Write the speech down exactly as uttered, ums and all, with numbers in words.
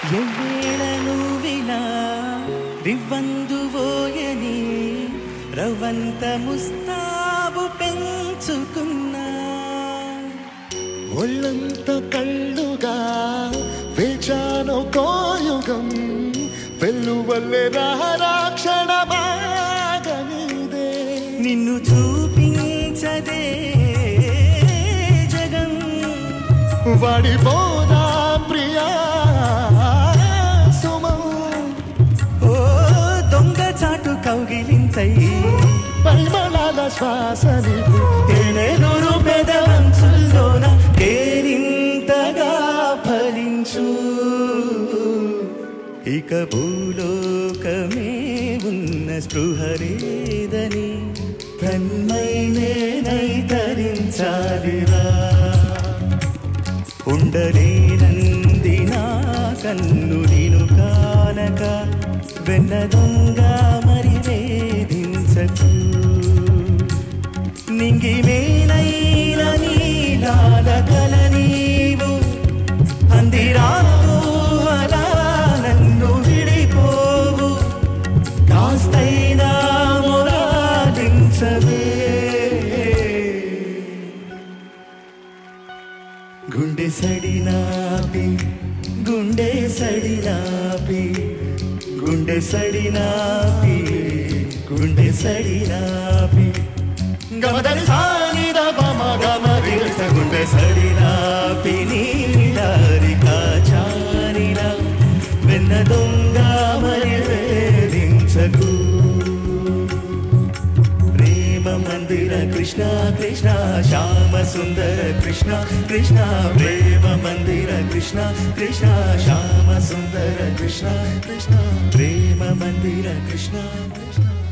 ఎవ్వేళ నువ్విలా రివ్వందువోయని రవంత ముస్తాబు పెంచుకున్నా ఒళ్ళంత కళ్ళుగా వేచాను కోయుగం వెల్లువల్లే రాక్షణ బాగనిదే నిన్ను చూపించదే జగం వాడిపోదా ప్రియా సుమం ఓ దొంగ చాటు కౌగిలింతై పరిమళాల శ్వాసని తేనెలూరు పెదవంచుల్లోన కేరింతగా ఫలించు ఇక భూలోకమే ఉన్న స్పృహలేదని తన్మైనేనై ధరించాలిరా ఉండలేనంది నా కన్ను నిను కానక వెన్న దొంగ మరి వేధించకు నింగి మేనైన నీలాల కల నీవు అందిరాకు అలా నన్ను విడిపోవు కాస్తైనా మొరాలించవే గుండె సడినాపి గుండె సడినాపి గుండె సడినాపి గుండె సడినాపి గమదని సానిద బమ గమ విరస గుండె సడినాపి నీలారికా చారినా వెన్న దొంగ మరి వేధించకు ప్రేమ మందిర కృష్ణ కృష్ణ శ్యామ సుందర కృష్ణ కృష్ణ ప్రేమ మందిర కృష్ణ కృష్ణ శ్యామ సుందర కృష్ణ కృష్ణ ప్రేమ మందిర కృష్ణ కృష్ణ